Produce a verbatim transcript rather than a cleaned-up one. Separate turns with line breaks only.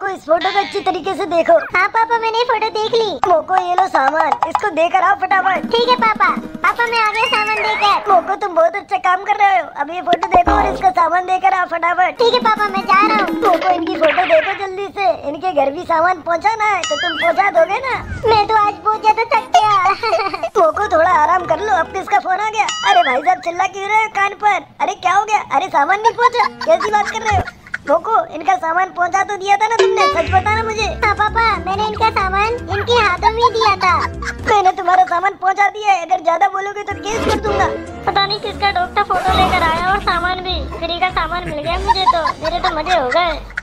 मोको इस फोटो को अच्छी तरीके से देखो।
हाँ पापा मैंने फोटो देख ली।
मोको ये लो सामान, इसको देकर आओ फटाफट।
ठीक है पापा। पापा मैं आ गया सामान देकर।
मोको तुम बहुत अच्छा काम कर रहे हो। अब ये फोटो देखो और इसका सामान देकर आओ फटाफट।
ठीक है पापा मैं जा रहा हूँ।
मोको इनकी फोटो देखो जल्दी से। इनके घर भी सामान पहुँचाना है तो तुम पहुँचा दोगे ना?
मैं तो आज बहुत ज्यादा थक गया।
मोको थोड़ा आराम कर लो। अब किसका फोन आ गया? अरे भाई साहब चिल्ला क्यों रहे हो कान पर? अरे क्या हो गया? अरे सामान नहीं पहुँचा, कैसी बात कर रहे हो? मोको इनका सामान पहुंचा तो दिया था ना तुमने, सच बताना मुझे।
हाँ पापा मैंने इनका सामान इनके हाथों में दिया था।
मैंने तुम्हारा सामान पहुंचा दिया है, अगर ज्यादा बोलोगे तो केस कर दूंगा।
पता नहीं किसका डॉक्टर फोटो लेकर आया और सामान भी फ्री का सामान मिल गया मुझे तो मेरे तो मजे हो गए।